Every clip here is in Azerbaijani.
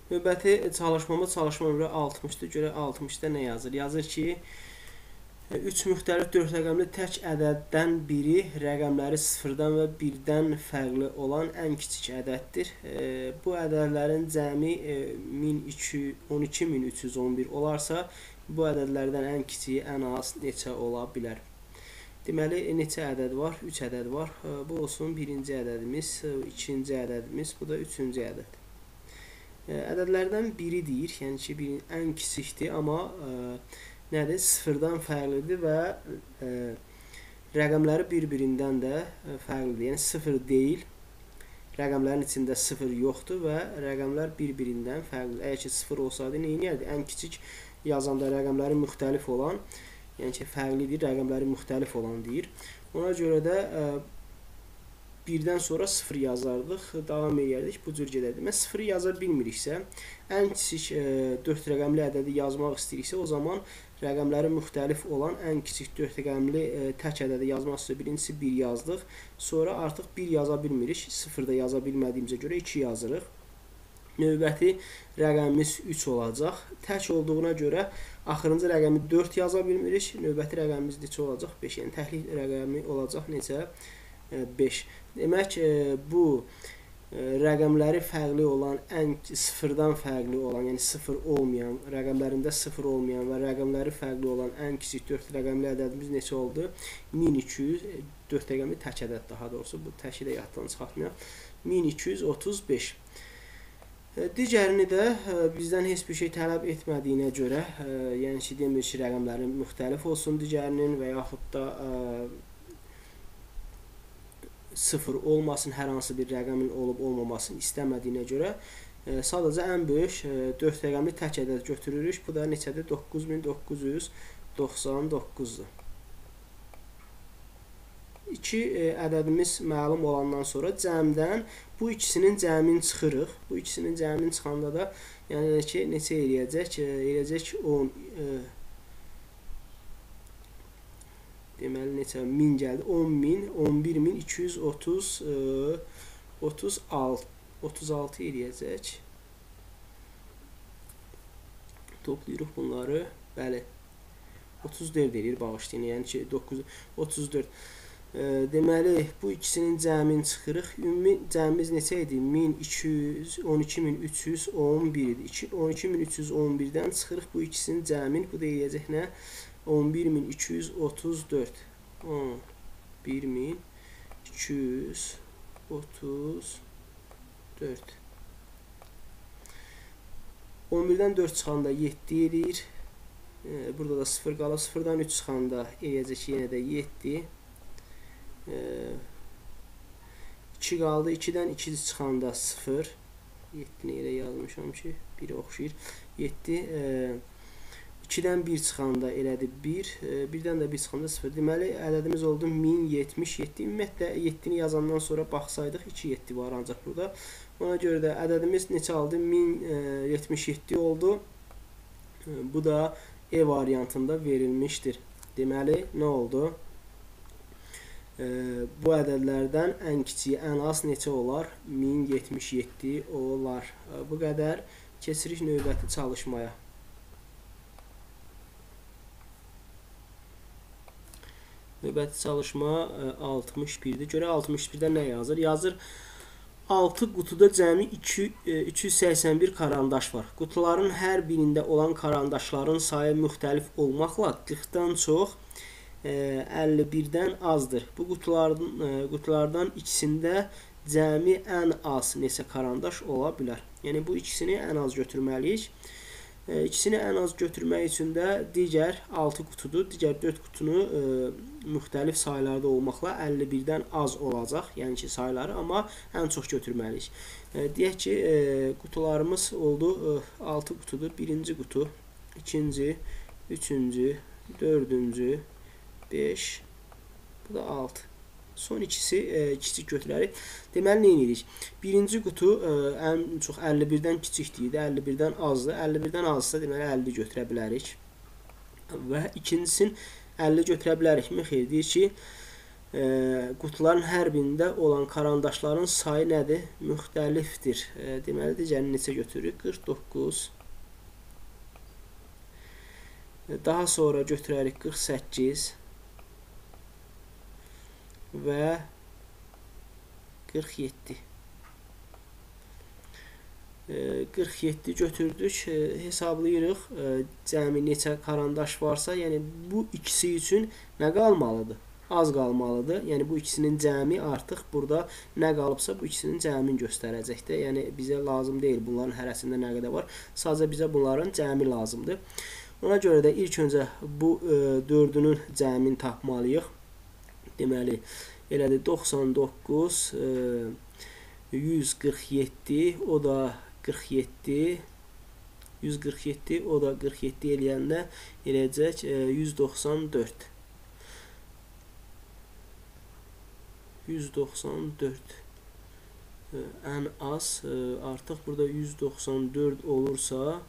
Növbəti çalışmamız çalışma nömrə 60-dır. Görək 60-da nə yazır? Yazır ki, 3 müxtəlif 4 rəqəmli tək ədəddən biri rəqəmləri 0-dan və 1-dən fərqli olan ən kiçik ədəddir. Bu ədədlərin cəmi 12311 olarsa, bu ədədlərdən ən kiçiyi ən az neçə ola bilər? Deməli, neçə ədəd var? 3 ədəd var. Bu olsun birinci ədədimiz, ikinci ədədimiz, bu da üçüncü ədəd. Ədədlərdən biri deyir, yəni ki, ən kiçikdir, amma nədir? 0-dan fərqlidir və rəqəmləri bir-birindən də fərqlidir. Yəni 0 deyil, rəqəmlərin içində 0 yoxdur və rəqəmlər bir-birindən fərqlidir. Əgər ki 0 olsaydı, nə edərdi? Ən kiçik yazanda rəqəmləri müxtəlif olan, yəni ki, fərqlidir, rəqəmləri müxtəlif olan deyir. Ona görə də 1-dən sonra 0 yazardıq, davam edərdik, bu cür gedərdik. Mən 0-ı yaza bilmiriksə, ən kiçik 4 rəqəmli ədədi yazmaq istəyiriksə, o zaman rəqəmləri müxtəlif olan ən kiçik 4 rəqəmli tək ədədi yazmaq istəyirsə, birincisi 1 yazdıq, sonra artıq 1 yaza bilmirik, 0 da yaza bilmədiyimizə görə 2 yazırıq. Növbəti rəqəmimiz 3 olacaq. Tək olduğuna görə axırıncı rəqəmi 4 yaza bilmirik, növbəti rəqəmimiz neçə olacaq? 5, yəni təklik rəqəmi olacaq neçə? 5. Demək, bu rəqəmləri fərqli olan, 0-dan fərqli olan, yəni 0 olmayan, rəqəmlərində 0 olmayan və rəqəmləri fərqli olan ən kiçik 4 rəqəmli ədədimiz neçə oldu? 1200, 4 rəqəmli tək ədəd daha doğrusu, bu təki də yaddan çıxartmayaq. 1235. Digərini də bizdən heç bir şey tələb etmədiyinə görə, yəni ki, demir ki, rəqəmlərin müxtəlif olsun digərinin və yaxud da 0 olmasın, hər hansı bir rəqəmin olub olmamasını istəmədiyinə görə sadəcə ən böyük 4 rəqəmli tək ədəd götürürük. Bu da neçədir? 9999-dur. 2 ədədimiz məlum olandan sonra cəmdən bu ikisinin cəmini çıxırıq. Bu ikisinin cəmini çıxanda da yəni ki, neçə eləyəcək? Eləyəcək 10. Deməli, neçə? 1000 gəldi. 10.000, 11.236 eləyəcək. Toplayırıq bunları. Bəli. 34 eləyir, bağışlayın. Yəni ki, 34. Deməli, bu ikisinin cəmini çıxırıq. Ümumi cəmimiz neçə idi? 12.311 idi. 12.311-dən çıxırıq bu ikisinin cəmini. Bu da eləyəcək nə? 11.234. 11.234. 11-dən 4 çıxanda 7 eləyir. Burada da 0 qalır. 0-dan 3 çıxanda eləyəcək yenə də 7. 2 qaldı. 2-dən 2 çıxanda 0. 7-ni elə yazmışam ki, 1-ə oxşayır. 7. 2-dən 1 çıxanda elədi 1. 1-dən də 1 çıxanda 0. Deməli, ədədimiz oldu 1077. Ümumiyyətlə, 7-ni yazandan sonra baxsaydıq, 2 7 var ancaq burada. Ona görə də ədədimiz neçə aldı? 1077 oldu. Bu da E variantında verilmişdir. Deməli, nə oldu? Bu ədədlərdən ən kiçiyi ən az neçə olar? 1077 olar. Bu qədər. Keçirik növbəti çalışmaya. Növbəti çalışma 61-dir. Görə 61-də nə yazır? Yazır 6 qutuda cəmi 381 karandaş var. Qutuların hər birində olan karandaşların sayı müxtəlif olmaqla 40-dan çox 51-dən azdır. Bu qutulardan ikisində cəmi ən az neçə karandaş ola bilər? Yəni bu ikisini ən az götürməliyik. İkisini ən az götürmək üçün də digər 6 qutudur. Digər 4 qutunu müxtəlif saylarda olmaqla 51-dən az olacaq. Yəni ki, sayları, amma ən çox götürməliyik. Deyək ki, qutularımız oldu 6 qutudur. Birinci qutu, ikinci, üçüncü, dördüncü, 5, bu da 6. Son ikisi kiçik götürərik. Deməli, nə edirik? Birinci qutu ən çox 51-dən kiçikdir, 51-dən azdır. 51-dən azsa, deməli, 50 götürə bilərik. Və ikincisini 50 götürə bilərikmi? Xeyr, deyir ki, qutuların hər birində olan karandaşların sayı nədir? Müxtəlifdir. Deməli, digərini neçə götürürük? 49. Daha sonra götürərik 48 və 47. 47 götürdük, hesablayırıq. Cəmi neçə karandaş varsa, yəni bu ikisi üçün nə qalmalıdır? Az qalmalıdır. Yəni bu ikisinin cəmi artıq burada nə qalıbsa bu ikisinin cəmini göstərəcəkdir. Yəni bizə lazım deyil bunların hərəsində nə qədər var. Sadəcə bizə bunların cəmi lazımdır. Ona görə də ilk öncə bu dördünün cəmini tapmalıyıq. Deməli, elədir 99, 147, o da 47, 147, o da 47 eləyəndə eləyəcək 194. 194 ən az artıq burada 194 olursa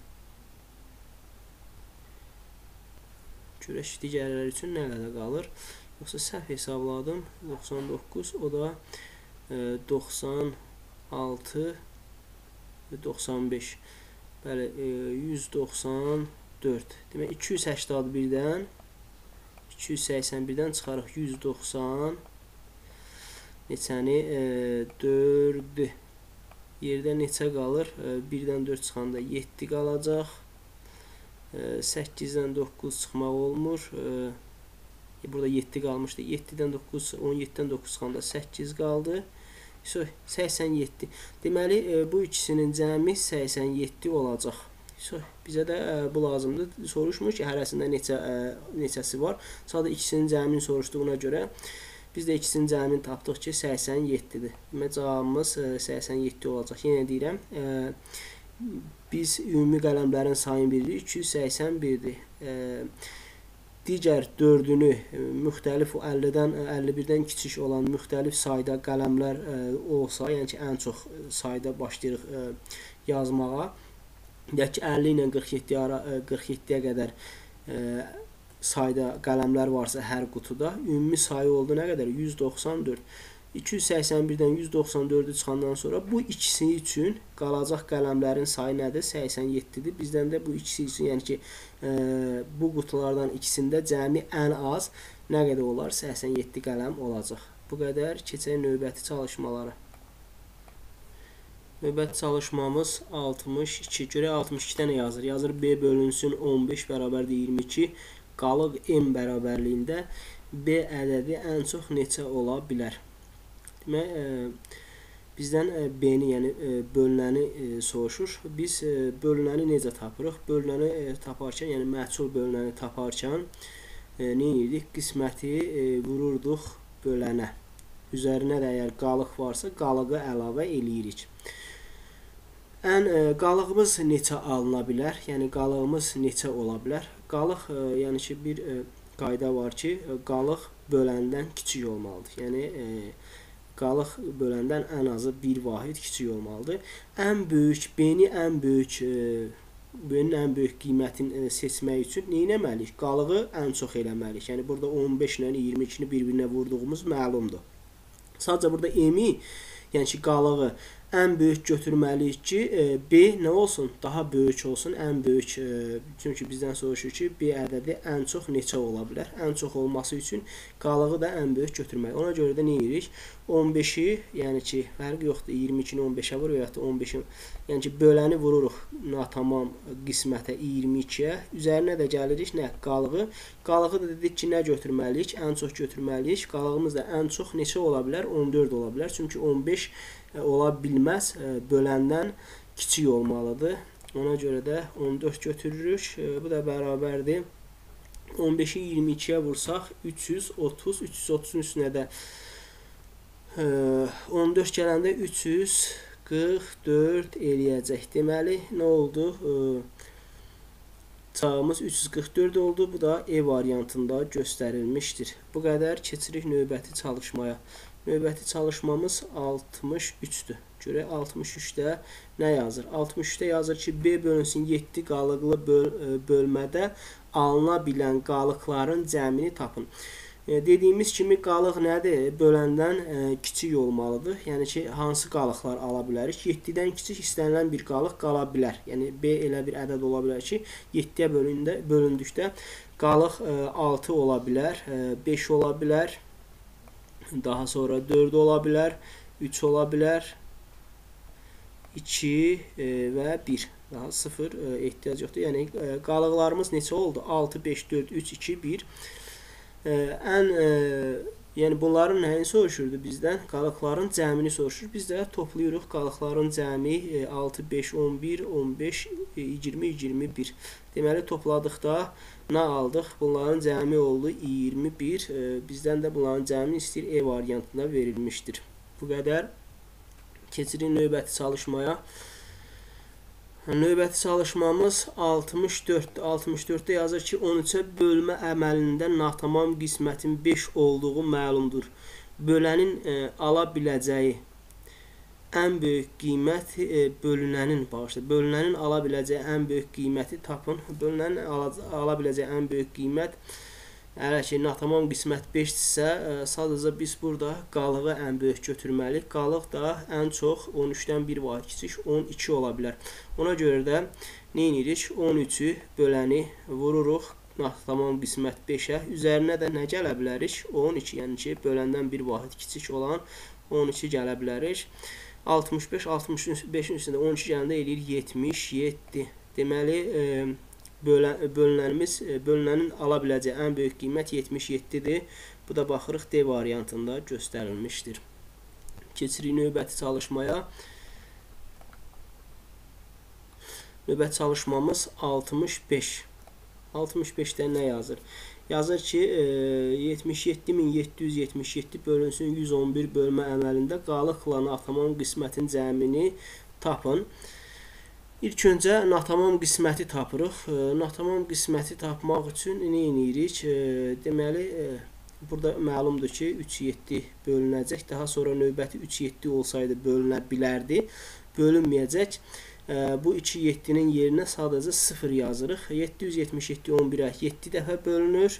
görək digərləri üçün nə qədər qalır. Yoxsa səhv hesabladım. 99, o da 96, 95. Bəli, 194. Demək 281-dən 281-dən çıxarıq 190. Neçəni? 4. Yerdə neçə qalır? 1-dən 4 çıxanda 7 qalacaq. 8-dən 9 çıxmaq olmur. Burada 7 qalmışdı. 7-dən 9, 17-dən 9 çıxanda 8 qaldı. 87. Deməli, bu ikisinin cəmi 87 olacaq. Bizə də bu lazımdır. Soruşmur ki, hərəsində neçəsi var. Sadəcə ikisinin cəmini soruşduğuna görə biz də ikisinin cəmini tapdıq ki, 87-dir. Demək, cavabımız 87 olacaq. Yenə deyirəm, biz ümumi qələmlərin sayını bilirik, 281-dir. Digər dördünü müxtəlif 50-dən 51-dən kiçik olan müxtəlif sayda qələmlər olsa, yəni ki, ən çox sayda başlayırıq yazmağa. Deyək ki, 50 ilə 47-yə qədər sayda qələmlər varsa hər qutuda, ümumi sayı oldu nə qədər? 194. 281-dən 194-ü çıxandan sonra bu ikisi üçün qalacaq qələmlərin sayı nədir? 87-dir. Bizdən də bu ikisi üçün, yəni ki, bu qutulardan ikisində cəmi ən az nə qədər olar? 87 qələm olacaq. Bu qədər. Keçək növbəti çalışmalara. Növbəti çalışmamız 62. Görək 62-dən yazır. Yazır B bölünsün 15 bərabərdir 22. Qalıq M bərabərliyində B ədədi ən çox neçə ola bilər? Demək, bizdən B-ni, yəni bölünəni soruşur. Biz bölünəni necə tapırıq? Bölünəni taparkən, yəni məhsul bölünəni taparkən nə edirdik? Qisməti vururduq bölənə. Üzərinə də əgər qalıq varsa, qalığı əlavə eləyirik. Qalığımız neçə alına bilər? Yəni qalığımız neçə ola bilər? Qalıq, yəni ki, bir qayda var ki, qalıq böləndən kiçik olmalıdır. Yəni qalıq böləndən ən azı bir vahid kiçik olmalıdır. Ən böyük, B-ni ən böyük, B-nin ən böyük qiymətini seçmək üçün nə etməliyik? Qalığı ən çox eləməliyik. Yəni burada 15 ilə 22-ni bir-birinə vurduğumuz məlumdur. Sadəcə burada M-i, yəni ki, qalığı ən böyük götürməliyik ki, B nə olsun? Daha böyük olsun, ən böyük. Çünki bizdən soruşur ki, B ədədi ən çox neçə ola bilər? Ən çox olması üçün qalığı da ən böyük götürməliyik. Ona görə də nə edirik? 15-i, yəni ki, fərqi yoxdur. 22-ni 15-ə vur, ya da 15-i, yəni ki, böləni vururuq natamam qismətə 22-yə. Üzərinə də gəlirik nə? Qalığı. Qalığı da dedik ki, nə götürməliyik? Ən çox götürməliyik. Qalığımız da ən çox neçə ola bilər? 14 ola bilər. Çünki 15 ola bilməz, böləndən kiçik olmalıdır. Ona görə də 14 götürürük. Bu da bərabərdir. 15-i 22-yə vursaq 330, 330-un üstünə də 14 gələndə 344 eləyəcək. Deməli, nə oldu? Cavabımız 344 oldu. Bu da E variantında göstərilmişdir. Bu qədər. Keçirik növbəti çalışmaya. Növbəti çalışmamız 63-dür. Görək 63-də nə yazır? 63-də yazır ki, B bölünsün 7 qalıqlı bölmədə alına bilən qalıqların cəmini tapın. Dediyimiz kimi qalıq nədir? Böləndən kiçik olmalıdır. Yəni ki, hansı qalıqlar ala bilərik? 7-dən kiçik istənilən bir qalıq qala bilər. Yəni B elə bir ədəd ola bilər ki, 7-yə bölündükdə qalıq 6 ola bilər, 5 ola bilər, daha sonra 4 ola bilər, 3 ola bilər, 2 və 1. Daha 0 ehtiyac yoxdur. Yəni qalıqlarımız neçə oldu? 6, 5, 4, 3, 2, 1. Yəni bunların nəyini soruşurdu bizdən? Qalıqların cəmini soruşur. Biz də toplayırıq qalıqların cəmi 6, 5, 11, 15, 20, 21. Deməli topladıqda nə aldıq? Bunların cəmi oldu 21. Bizdən də bunların cəmini istəyir E variantında verilmişdir. Bu qədər. Keçirik növbəti çalışmaya. Növbəti çalışmamız 64. 64-də yazır ki, 13-ə bölmə əməlində natamam qismətin 5 olduğu məlumdur. Bölənin ala biləcəyi ən böyük qiymət bölünənin ala biləcəyi ən böyük qiyməti tapın. Bölünənin ala biləcəyi ən böyük qiymət əgər ki, natamam qismət 5-dirsə, sadəcə biz burada qalığı ən böyük götürməliyik. Qalıq da ən çox 13-dən 1 var, kiçik 12 ola bilər. Ona görə də nə edirik? 13-ü böləni vururuq natamam qismət 5-ə. Üzərinə də nə gələ bilərik? 12, yəni ki, böləndən 1 vahid kiçik olan 12 gələ bilərik. 65, 65-in üstündə 12 gələndə eləyir 77. Deməli, bölünənin ala biləcəyi ən böyük qiymət 77-dir. Bu da baxırıq D variantında göstərilmişdir. Keçirik növbəti çalışmaya. Növbəti çalışmamız 65. 65-də nə yazır? Yazır ki, 77.777 bölünsün 111 bölmə əməlində qalıqla natamam qismətin cəmini tapın. İlk öncə natamam qisməti tapırıq. Natamam qisməti tapmaq üçün nə edirik? Deməli, burada məlumdur ki, 3-7 bölünəcək. Daha sonra növbəti 3-7 olsaydı bölünə bilərdi. Bölünməyəcək. Bu 2-7-nin yerinə sadəcə 0 yazırıq. 777 11-ə 7 dəfə bölünür.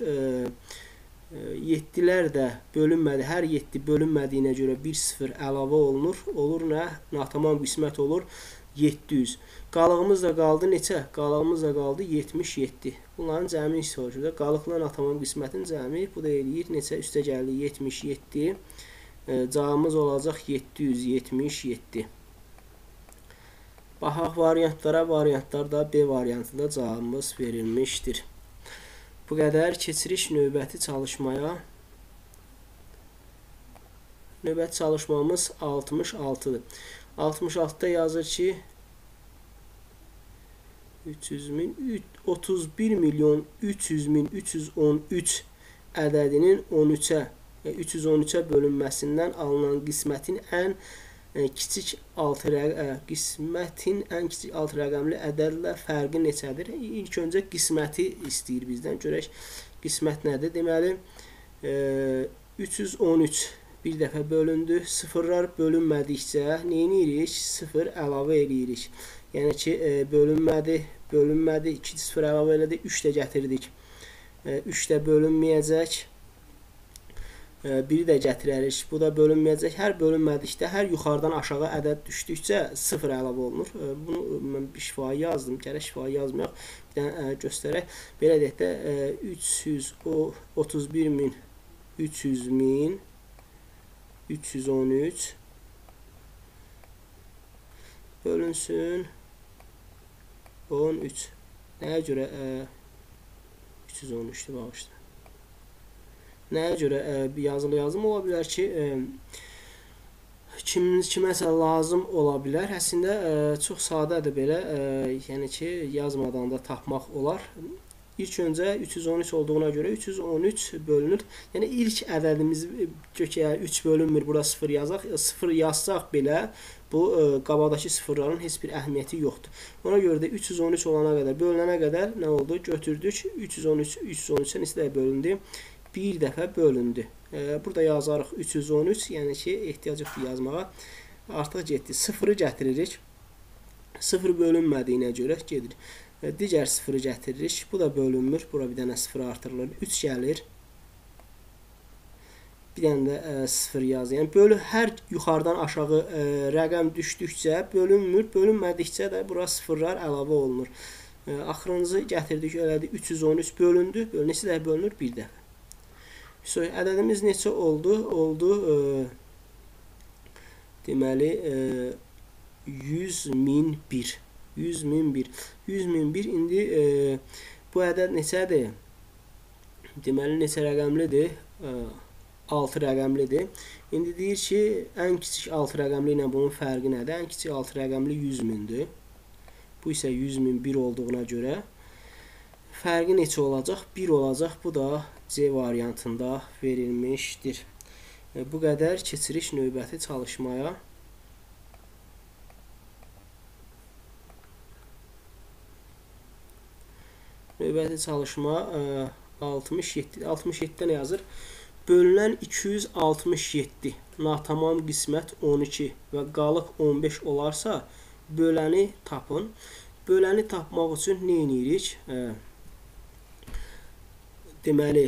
7-lər də bölünmədi. Hər 7 bölünmədiyinə görə 1-0 əlavə olunur. Olur nə? Natamam qismət olur 700. Qalığımız da qaldı neçə? Qalığımız da qaldı 77. Bunların cəmini soruşur. Qalıqla natamam qismətin cəmi bu da eləyir neçə? Üstə gəldi 77. Cavabımız olacaq 777. Baxaq variantlara. Variantlarda B variantında cavabımız verilmişdir. Bu qədər. Keçirik növbəti çalışmaya. Növbəti çalışmamız 66-dır. 66-da yazır ki 31.300.313 ədədinin 313-ə bölünməsindən alınan qismətin ən kiçik 6 rəqəmli ədədlə fərqi neçədir? İlk öncə qisməti istəyir bizdən. Görək qismət nədir? Deməli 313 bir dəfə bölündü. Sıfırlar bölünmədikcə nə edirik? 0 əlavə edirik. Yəni ki, bölünmədi, 2 0 əlavə elədik, 3 də gətirdik. 3 də bölünməyəcək. 1 də gətirərik. Bu da bölünməyəcək. Hər bölünmədikdə, hər yuxarıdan aşağı ədəd düşdükcə 0 əlavə olunur. Bunu mən bir şifahi yazdım. Gərək şifahi yazmayaq. Bir dənə göstərək. Belə deyək də 313 bölünsün 13. Nəyə görə 313-dür, bağışla. Nəyə görə yazılı yazım ola bilər ki, kiməsə lazım ola bilər. Əslində çox sadədir belə, yəni ki, yazmadan da tapmaq olar. İlk öncə 313 olduğuna görə 313 bölünür. Yəni ilk ədədimiz kökəyə 3 bölünmür, bura 0 yazaq. 0 yazsaq belə bu qabaqdakı sıfırların heç bir əhəmiyyəti yoxdur. Ona görə də 313 olana qədər, bölünənə qədər nə oldu? Götürdük. 313-ə neçə bölündü? Bir dəfə bölündü. Burada yazarıq 313, yəni ki, ehtiyac yoxdur yazmağa. Artıq getdi. 0-ı gətiririk. 0 bölünmədiyinə görə gedir. Digər 0-ı gətiririk. Bu da bölünmür. Bura bir dənə 0 artırılır. 3 gəlir. bir dənə də 0 yaz. Yəni bölü hər yuxarıdan aşağı rəqəm düşdükcə bölünmür, bölünmədikcə də bura sıfırlar əlavə olunur. Axırıncı gətirdik, elədik 313 bölündü. Neçə dəfə bölünür? Bir dəfə. So, ədədimiz neçə oldu? Oldu deməli 100.001. 100.001. 100.001. İndi bu ədəd neçədir? Deməli neçə rəqəmlidir? 6 rəqəmlidir. İndi deyir ki, ən kiçik 6 rəqəmli ilə bunun fərqi nədir? Ən kiçik 6 rəqəmli 100.000-dir. Bu isə 100.001 olduğuna görə fərqi neçə olacaq? 1 olacaq. Bu da C variantında verilmişdir. Bu qədər. Keçirik növbəti çalışmaya. Növbəti çalışma 67. 67-dən yazır. Bölünən 267 natamam qismət 12 və qalıq 15 olarsa böləni tapın. Böləni tapmaq üçün nə edirik? Deməli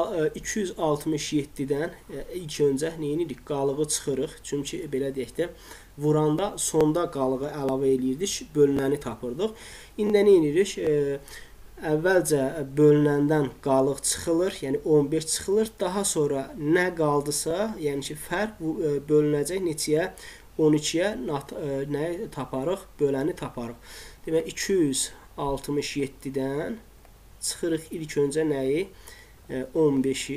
267-dən ilk öncə nə edirik? Qalığı çıxırıq. Çünki belə deyək də vuranda sonda qalığı əlavə edirdik, bölünəni tapırdıq. İndi nə edirik? Əvvəlcə bölünəndən qalıq çıxılır, yəni 15 çıxılır. Daha sonra nə qaldısa, yəni ki, fərq bölünəcək neçəyə? 12-yə nə taparıq? Böləni taparıq. Demək, 267-dən çıxırıq ilk öncə nəyi? 15-i.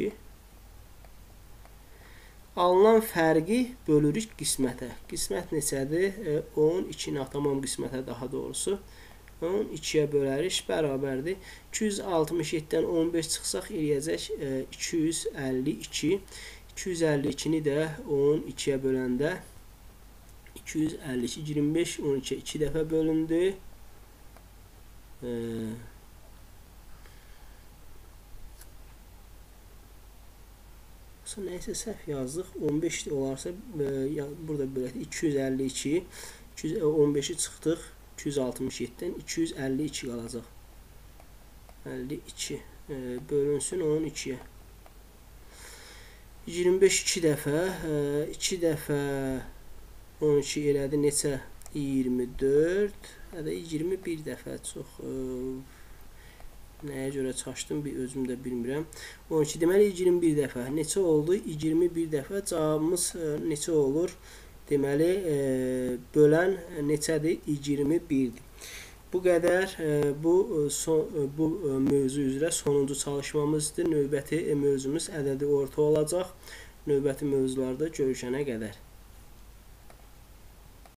Alınan fərqi bölürük qismətə. Qismət neçədir? 12 natamam qismətə daha doğrusu. 12-yə bölərik, bərabərdir. 267-dən 15 çıxsaq eləyəcək 252. 252-ni də 12-yə böləndə 252, 25, 12-yə 2 dəfə bölündü. Nəysə səhv yazdıq. 15 olarsa burada bölək 252, 15-i çıxdıq. 267-dən 252 qalacaq. 52 bölünsün 12-yə. 25 2 dəfə, 2 dəfə 12 elədi neçə? 24, hədə 21 dəfə çox nəyə görə çaşdım, özüm də bilmirəm. 12 deməli 21 dəfə. Neçə oldu? 21 dəfə. Cavabımız neçə olur? Deməli, bölən neçədir? 21-dir. Bu qədər bu mövzu üzrə sonuncu çalışmamızdır. Növbəti mövzumuz ədədi orta olacaq. Növbəti mövzularda görüşənə qədər.